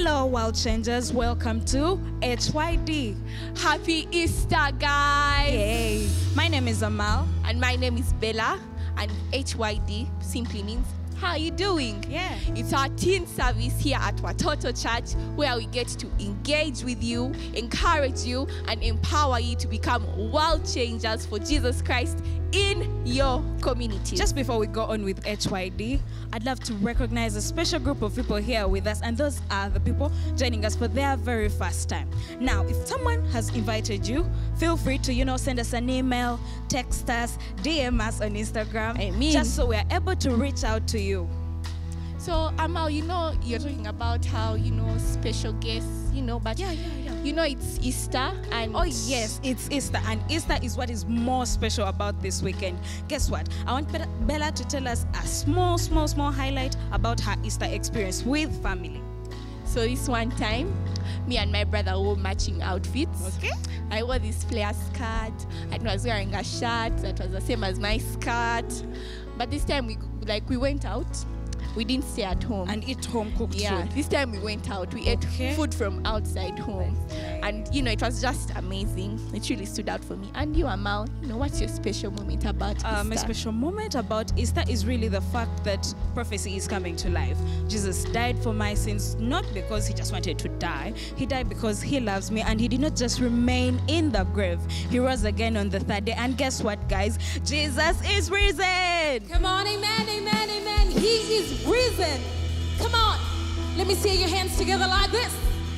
Hello, world changers. Welcome to HYD. Happy Easter, guys! Yay. My name is Amal. And my name is Bella. And HYD simply means, how are you doing? Yeah. It's our teen service here at Watoto Church where we get to engage with you, encourage you, and empower you to become world changers for Jesus Christ in your community. Just before we go on with HYD, I'd love to recognize a special group of people here with us, and those are the people joining us for their very first time. Now, if someone has invited you, feel free to, send us an email, text us, DM us on Instagram, just so we're able to reach out to you. So, Amal, you're talking about how, special guests, but it's Easter and... Oh, yes, it's Easter, and Easter is what is more special about this weekend. Guess what? I want Bella to tell us a small highlight about her Easter experience with family. So this one time, me and my brother wore matching outfits. Okay. I wore this flare skirt, and was wearing a shirt that was the same as my skirt. But this time we went out. We didn't stay at home. And eat home cooked food. This time we went out. We ate food from outside home. And, it was just amazing. It really stood out for me. And you, Amal, what's your special moment about Easter? My special moment about Easter is really the fact that prophecy is coming to life. Jesus died for my sins, not because he just wanted to die. He died because he loves me, and he did not just remain in the grave. He rose again on the third day. And guess what, guys? Jesus is risen. Come on, amen, amen, amen. He is risen. Come on. Let me see your hands together like this.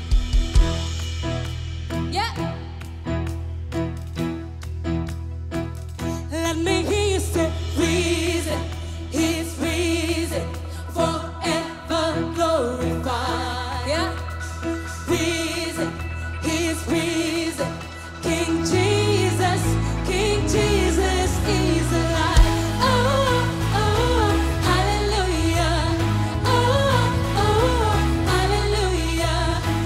Yeah. Let me hear you say, risen. He's risen. Forever glorified. Yeah. Risen. He's risen. King Jesus is alive. Hallelujah.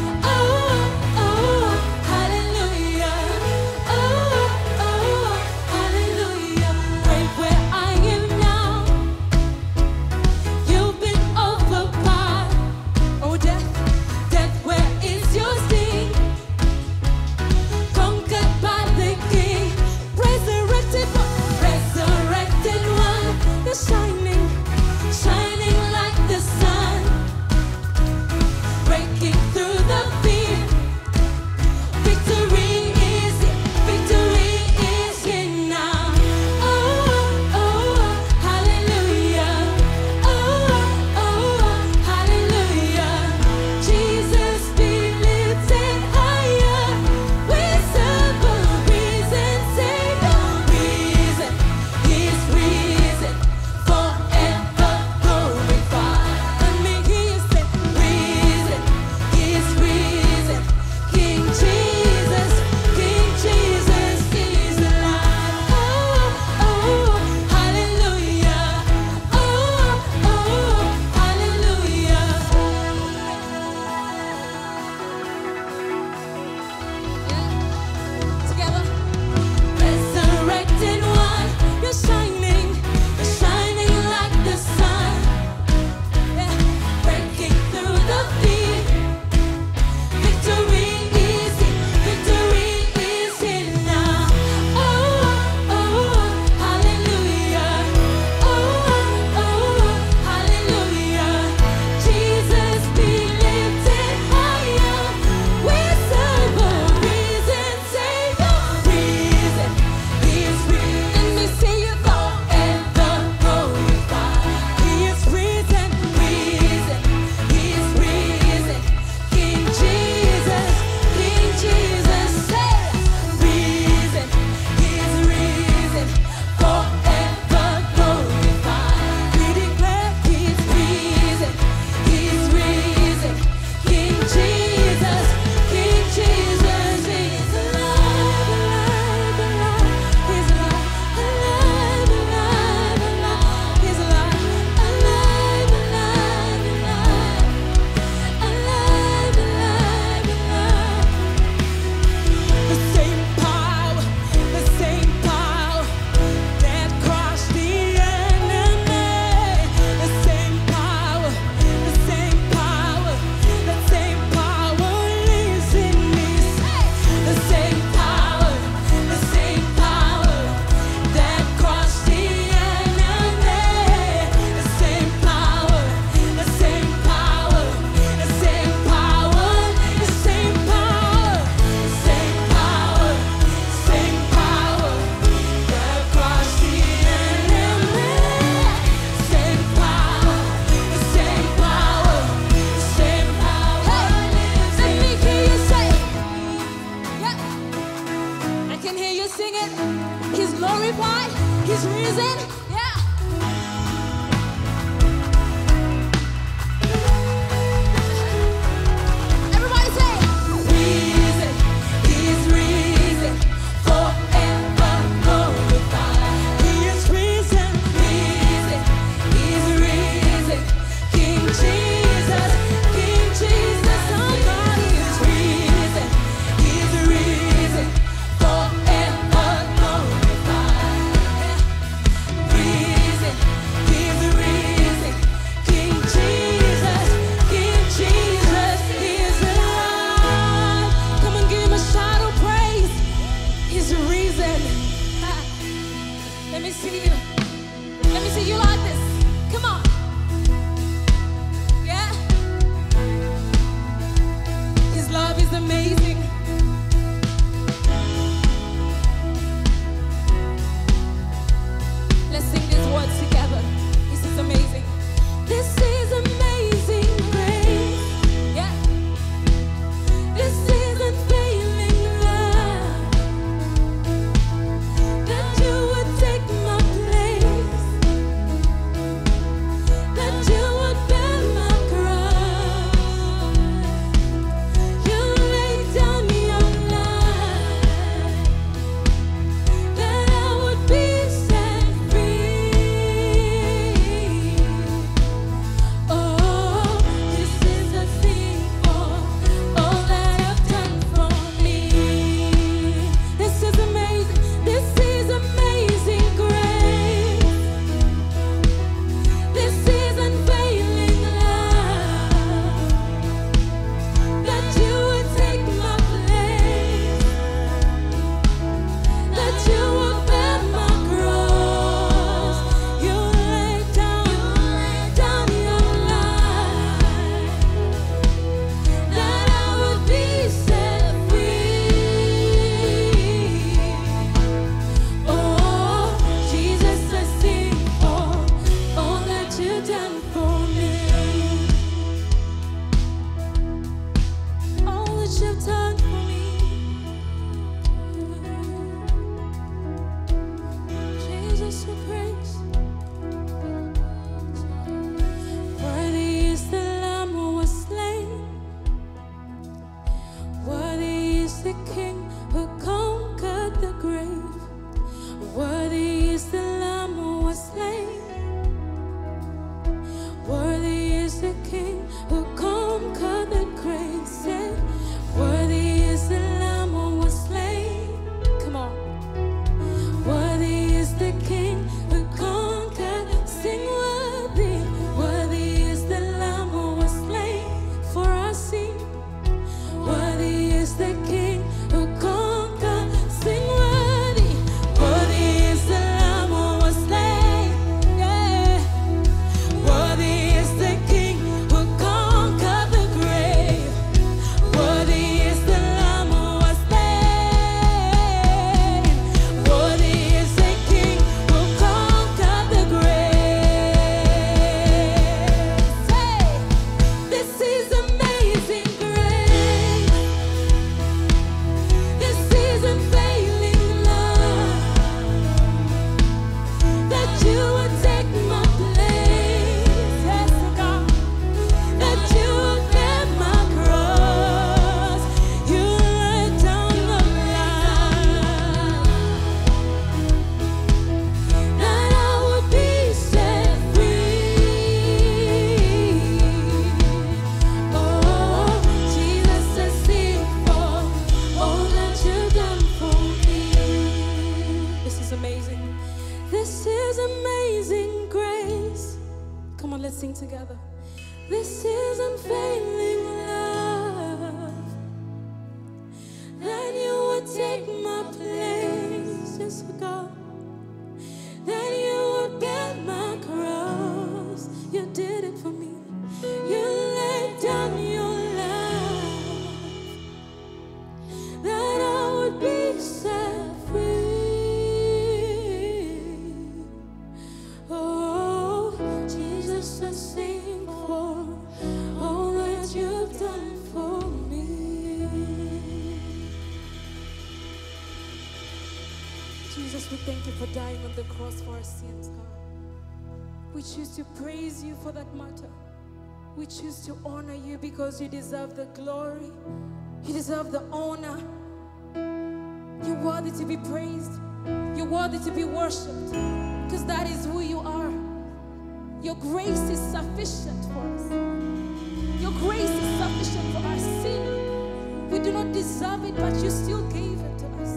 Jesus, we thank you for dying on the cross for our sins, God. We choose to praise you for that matter. We choose to honor you because you deserve the glory. You deserve the honor. You're worthy to be praised. You're worthy to be worshipped because that is who you are. Your grace is sufficient for us. Your grace is sufficient for our sin. We do not deserve it, but you still gave it to us.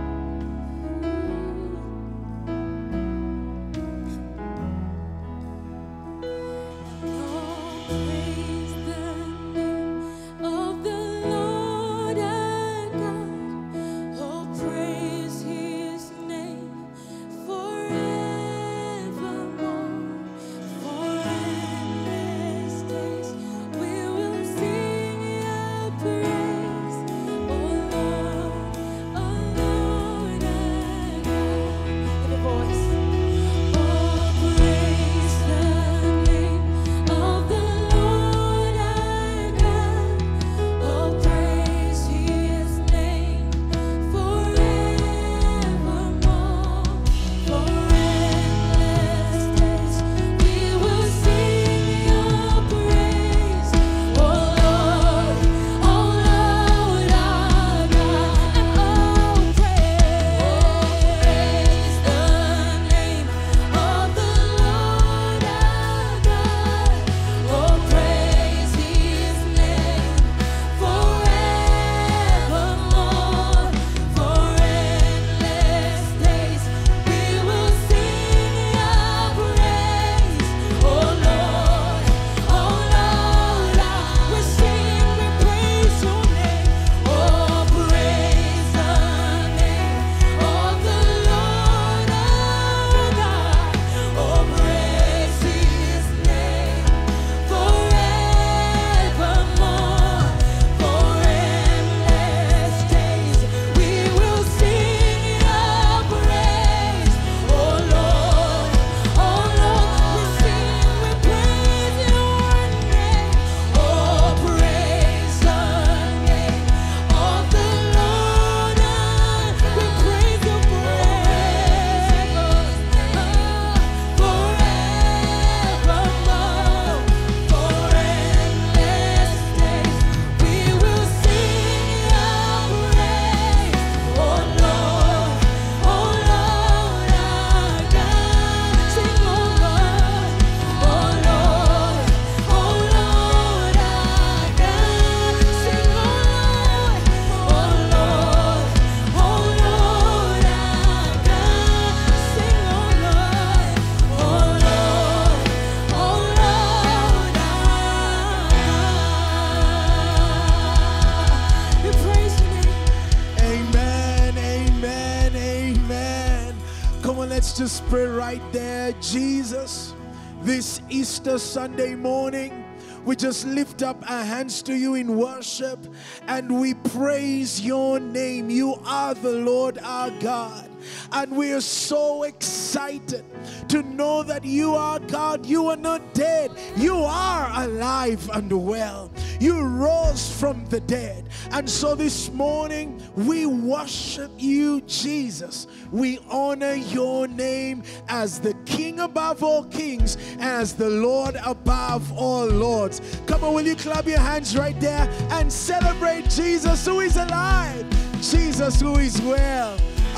Let's just pray right there. Jesus, this Easter Sunday morning, we just lift up our hands to you in worship and we praise your name. You are the Lord our God. And we are so excited to know that you are God. You are not dead. You are alive and well. You rose from the dead. And so this morning, we worship you, Jesus. We honor your name as the King above all kings, as the Lord above all lords. Come on, will you clap your hands right there and celebrate Jesus who is alive, Jesus who is well.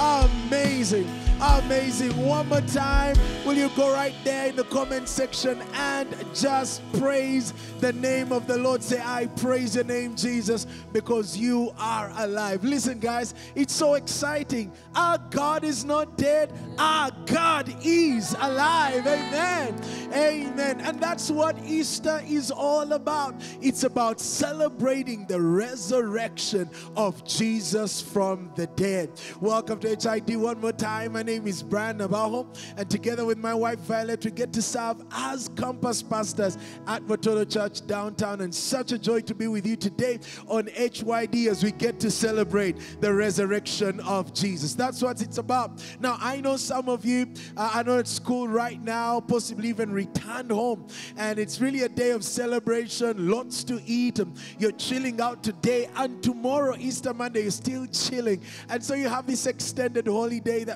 Amazing. Amazing. One more time, will you go right there in the comment section and just praise the name of the Lord. Say, I praise your name, Jesus, because you are alive. Listen, guys, it's so exciting. Our God is not dead. Our God is alive. Amen. Amen. And that's what Easter is all about. It's about celebrating the resurrection of Jesus from the dead. Welcome to HID one more time. My name is Brian Nabajo, and together with my wife Violet, we get to serve as campus pastors at Watoto Church downtown, and such a joy to be with you today on HYD as we get to celebrate the resurrection of Jesus. That's what it's about. Now, I know some of you are not at school right now, possibly even returned home, and it's really a day of celebration, lots to eat. You're chilling out today, and tomorrow, Easter Monday, you're still chilling, and so you have this extended holiday that began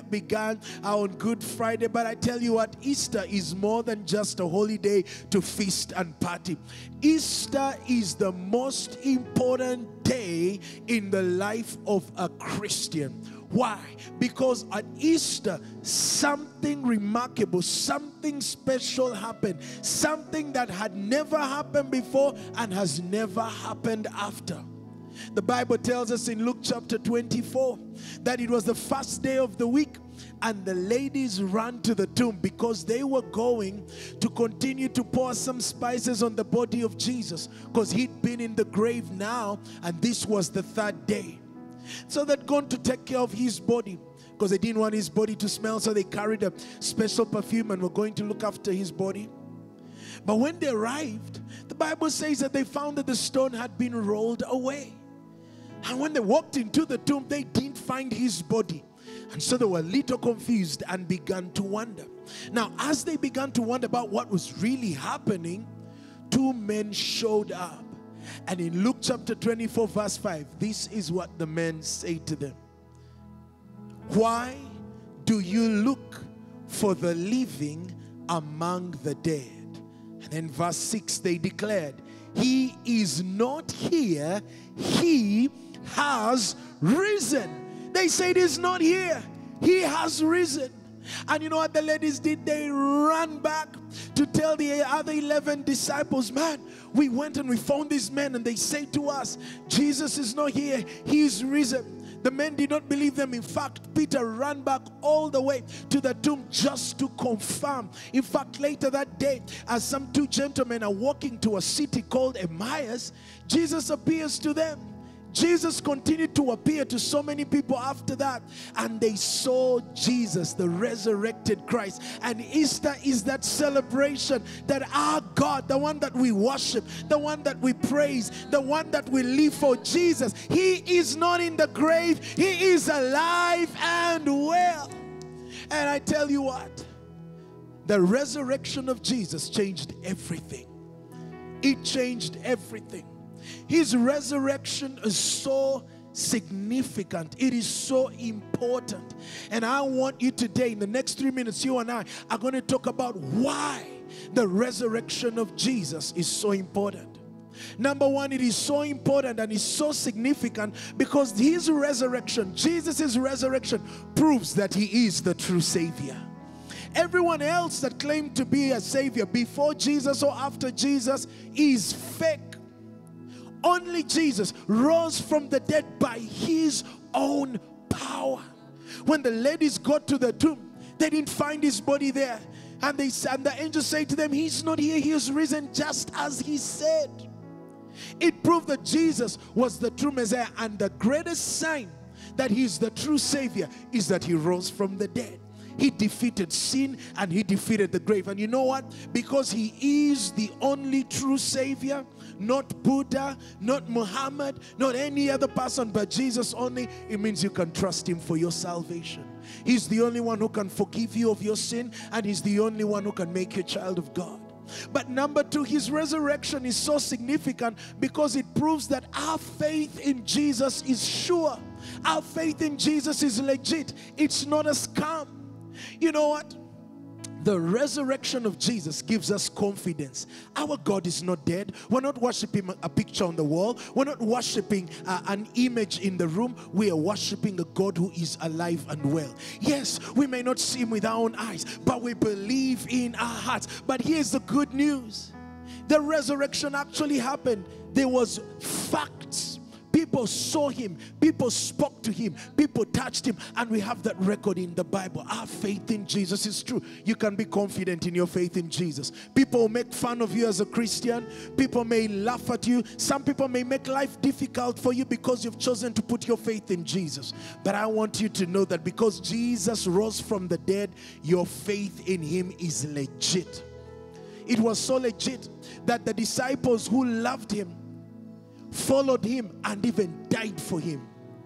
began on Good Friday. But I tell you what, Easter is more than just a holiday to feast and party. Easter is the most important day in the life of a Christian. Why? Because at Easter, something remarkable, something special happened. Something that had never happened before and has never happened after. The Bible tells us in Luke chapter 24 that it was the first day of the week, and the ladies ran to the tomb because they were going to continue to pour some spices on the body of Jesus, because he'd been in the grave now, and this was the third day. So they'd gone to take care of his body because they didn't want his body to smell, so they carried a special perfume and were going to look after his body. But when they arrived, the Bible says that they found that the stone had been rolled away. And when they walked into the tomb, they didn't find his body. And so they were a little confused and began to wonder. Now, as they began to wonder about what was really happening, two men showed up. And in Luke chapter 24 verse 5, this is what the men say to them. Why do you look for the living among the dead? And then verse 6, they declared, he is not here, he has risen. They said he's not here, he has risen. And you know what the ladies did? They ran back to tell the other 11 disciples, man, we went and we found these men, and they say to us, Jesus is not here, he's risen. The men did not believe them. In fact, Peter ran back all the way to the tomb just to confirm. In fact, later that day, as some two gentlemen are walking to a city called Emmaus, Jesus appears to them. Jesus continued to appear to so many people after that, and they saw Jesus, the resurrected Christ. And Easter is that celebration that our God, the one that we worship, the one that we praise, the one that we live for, Jesus, he is not in the grave, he is alive and well. And I tell you what, the resurrection of Jesus changed everything. It changed everything. His resurrection is so significant. It is so important. And I want you today, in the next 3 minutes, you and I are going to talk about why the resurrection of Jesus is so important. Number one, it is so important and is so significant because his resurrection, Jesus' resurrection, proves that he is the true Savior. Everyone else that claimed to be a Savior before Jesus or after Jesus is fake. Only Jesus rose from the dead by his own power. When the ladies got to the tomb, they didn't find his body there. And the angel said to them, he's not here, he is risen just as he said. It proved that Jesus was the true Messiah, and the greatest sign that he's the true Savior is that he rose from the dead. He defeated sin and he defeated the grave. And you know what? Because he is the only true Savior, not Buddha, not Muhammad, not any other person, but Jesus only, it means you can trust him for your salvation. He's the only one who can forgive you of your sin, and he's the only one who can make you a child of God. But number two, his resurrection is so significant because it proves that our faith in Jesus is sure. Our faith in Jesus is legit. It's not a scam. You know what? The resurrection of Jesus gives us confidence. Our God is not dead. We're not worshiping a picture on the wall. We're not worshiping an image in the room. We are worshiping a God who is alive and well. Yes, we may not see him with our own eyes, but we believe in our hearts. But here's the good news. The resurrection actually happened. There was facts. People saw him, people spoke to him, people touched him, and we have that record in the Bible. Our faith in Jesus is true. You can be confident in your faith in Jesus. People will make fun of you as a Christian. People may laugh at you. Some people may make life difficult for you because you've chosen to put your faith in Jesus. But I want you to know that because Jesus rose from the dead, your faith in him is legit. It was so legit that the disciples who loved him followed him and even died for him.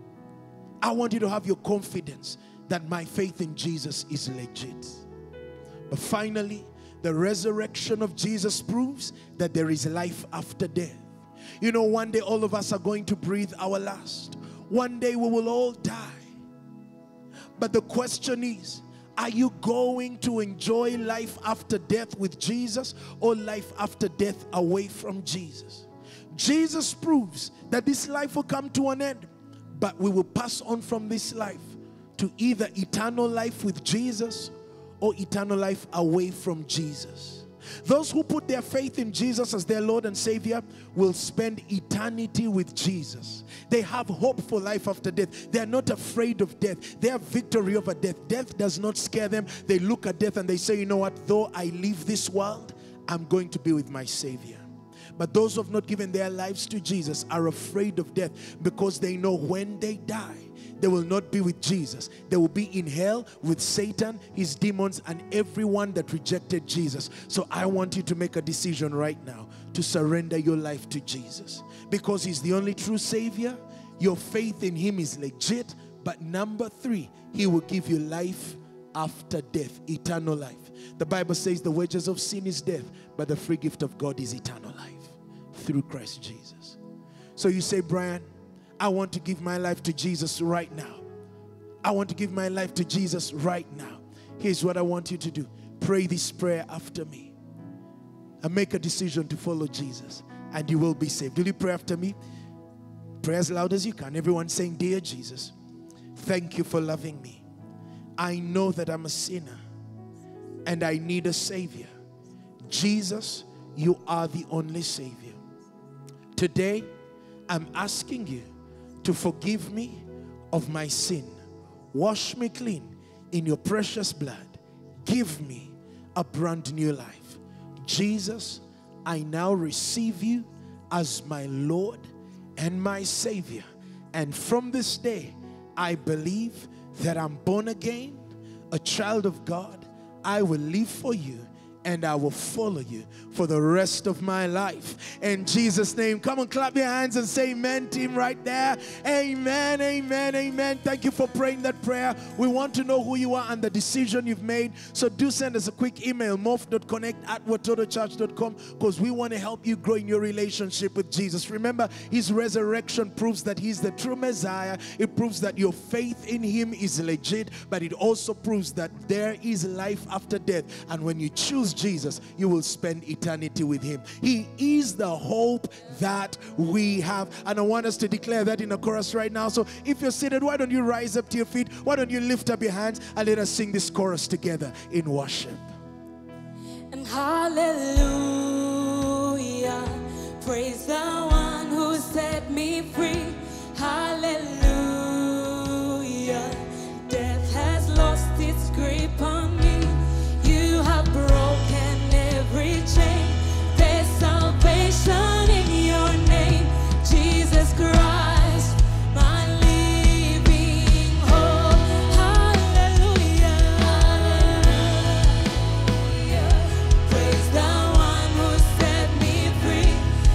I want you to have your confidence that my faith in Jesus is legit. But finally, the resurrection of Jesus proves that there is life after death. You know, one day all of us are going to breathe our last. One day we will all die. But the question is, Are you going to enjoy life after death with Jesus or life after death away from Jesus? Jesus proves that this life will come to an end, but we will pass on from this life to either eternal life with Jesus or eternal life away from Jesus. Those who put their faith in Jesus as their Lord and Savior will spend eternity with Jesus. They have hope for life after death. They are not afraid of death. They have victory over death. Death does not scare them. They look at death and they say, you know what? Though I leave this world, I'm going to be with my Savior. But those who have not given their lives to Jesus are afraid of death because they know when they die, they will not be with Jesus. They will be in hell with Satan, his demons, and everyone that rejected Jesus. So I want you to make a decision right now to surrender your life to Jesus, because he's the only true Savior. Your faith in him is legit. But number 3, he will give you life after death, eternal life. The Bible says the wages of sin is death, but the free gift of God is eternal life through Christ Jesus. So you say, Brian, I want to give my life to Jesus right now. I want to give my life to Jesus right now. Here's what I want you to do. Pray this prayer after me and make a decision to follow Jesus, and you will be saved. Will you pray after me? Pray as loud as you can. Everyone saying, Dear Jesus, thank you for loving me. I know that I'm a sinner and I need a Savior. Jesus, you are the only Savior. Today, I'm asking you to forgive me of my sin. Wash me clean in your precious blood. Give me a brand new life. Jesus, I now receive you as my Lord and my Savior. And from this day, I believe that I'm born again, a child of God. I will live for you and I will follow you for the rest of my life. In Jesus' name, come on, clap your hands and say amen, team, right there. Amen, amen, amen. Thank you for praying that prayer. We want to know who you are and the decision you've made. So do send us a quick email, morph.connect@watotochurch.com, because we want to help you grow in your relationship with Jesus. Remember, his resurrection proves that he's the true Messiah. It proves that your faith in him is legit, but it also proves that there is life after death. And when you choose Jesus, you will spend eternity with him. He is the hope that we have. And I want us to declare that in a chorus right now. So if you're seated, why don't you rise up to your feet? Why don't you lift up your hands and let us sing this chorus together in worship. And hallelujah, praise the one who set me free. Hallelujah, death has lost its grip on me. You have broken every chain. There's salvation in your name, Jesus Christ, my living hope. Hallelujah, praise the one who set me free.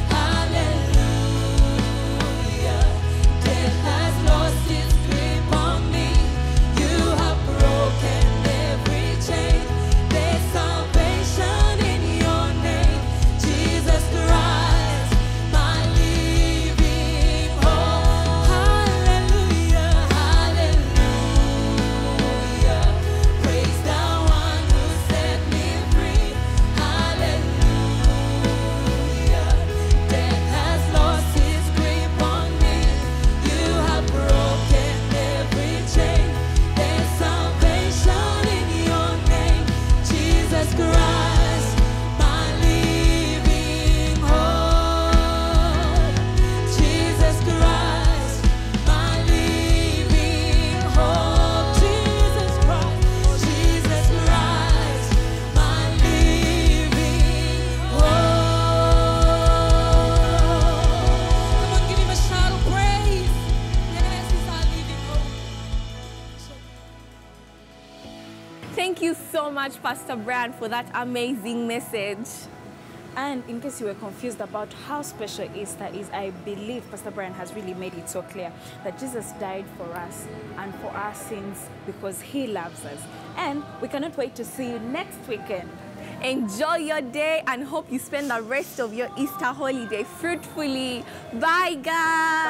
Hallelujah, death has lost its grip on me. You have broken every chain. There's salvation in your name, Jesus Christ, my living hope. Hallelujah, hallelujah, praise the one who set me free. Hallelujah, death has lost its grip on me. You have broken every chain. There's salvation in your name, Jesus Christ, my living hope. Jesus Christ, my living hope. Jesus Christ, my living hope. Come on, give him a shout of praise. Yes, he's our living hope. Thank you so much, Pastor Brian, for that amazing message. And in case you were confused about how special Easter is, I believe Pastor Brian has really made it so clear that Jesus died for us and for our sins because he loves us. And we cannot wait to see you next weekend. Enjoy your day and hope you spend the rest of your Easter holiday fruitfully. Bye, guys.